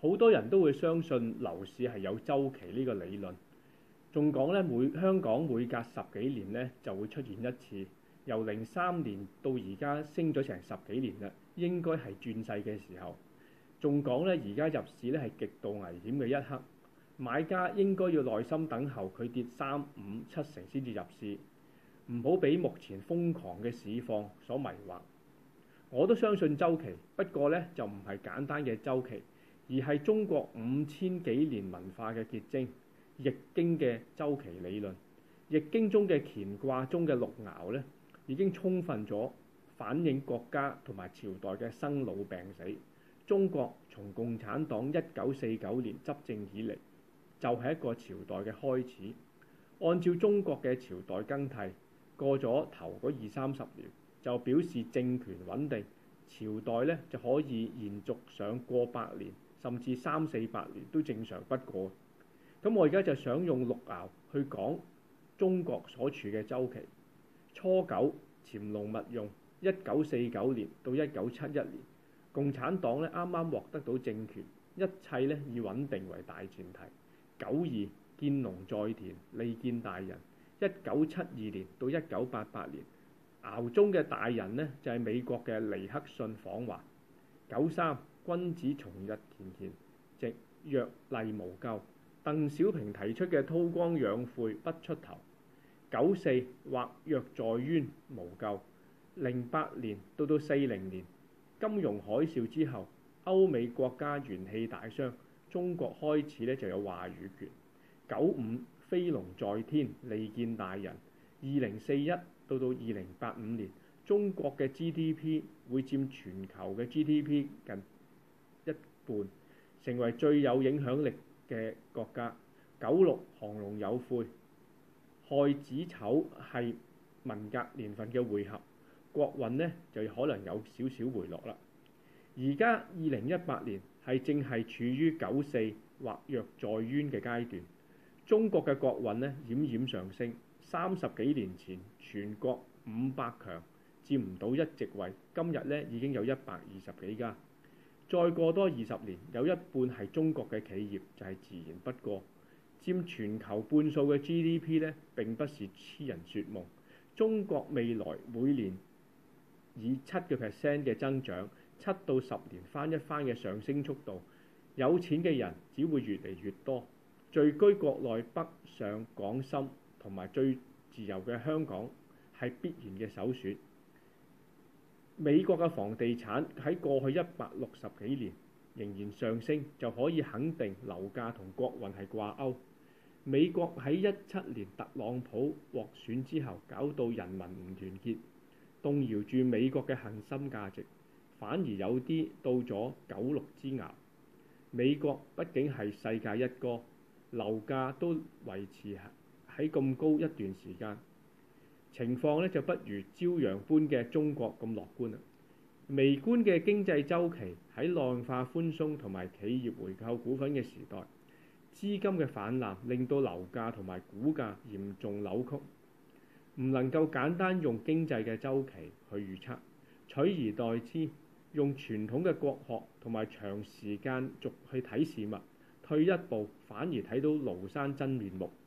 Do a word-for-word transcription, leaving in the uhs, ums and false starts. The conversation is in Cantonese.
好多人都會相信樓市係有週期呢個理論，仲講咧每香港每隔十幾年咧就會出現一次，由零三年到而家升咗成十幾年啦，應該係轉勢嘅時候。仲講咧而家入市咧係極度危險嘅一刻，買家應該要耐心等候佢跌三五七成先至入市，唔好俾目前瘋狂嘅市況所迷惑。我都相信週期，不過咧就唔係簡單嘅週期，而係中國五千幾年文化嘅結晶，易經嘅週期理論。易經中嘅乾卦中嘅六爻咧，已經充分咗反映國家同埋朝代嘅生老病死。中國從共產黨一九四九年執政以嚟，就係一個朝代嘅開始。按照中國嘅朝代更替，過咗頭嗰二三十年，就表示政權穩定，朝代咧就可以延續上過百年，甚至三四百年都正常不過。咁我而家就想用六爻去講中國所處嘅週期。初九，潛龍勿用，一九四九年到一九七一年，共產黨咧啱啱獲得到政權，一切咧以穩定為大前提。九二，見龍在田，利見大人，一九七二年到一九八八年，爻中嘅大人呢，就係、是、美國嘅尼克遜訪華。九三，君子從日田田，夕若厲無咎。鄧小平提出嘅韜光養晦不出頭。九四，或若在淵無咎。零八年到到四零年，金融海嘯之後，歐美國家元氣大傷，中國開始咧就有話語權。九五，飛龍在天，利見大人。二零四一到到二零八五年，中國嘅 G D P 會佔全球嘅 G D P 近一半，成為最有影響力嘅國家。九六，亢龍有悔，亥子丑係文革年份嘅匯合，國運呢就可能有少少回落啦。而家二零一八年係正係處於九四或若在淵嘅階段，中國嘅國運呢冉冉上升。三十幾年前全國五百強佔唔到一席位，今日呢已經有一百二十幾家。再過多二十年，有一半係中國嘅企業，就係、是、自然不過。佔全球半數嘅 G D P 呢並不是痴人說夢。中國未來每年以七個 percent 嘅增長，七到十年翻一番嘅上升速度，有錢嘅人只會越嚟越多。聚居國內北上廣深同埋最自由嘅香港係必然嘅首選。美國嘅房地產喺過去一百六十幾年仍然上升，就可以肯定樓價同國運係掛鈎。美國喺一七年特朗普獲選之後，搞到人民唔團結，動搖住美國嘅核心價值，反而有啲到咗九六之爻。美國畢竟係世界一哥，樓價都維持喺咁高一段時間，情況咧就不如朝陽般嘅中國咁樂觀啦。微觀嘅經濟週期喺量化寬鬆同埋企業回購股份嘅時代，資金嘅氾濫令到樓價同埋股價嚴重扭曲，唔能夠簡單用經濟嘅週期去預測，取而代之用傳統嘅國學同埋長時間軸去睇事物，退一步反而睇到廬山真面目。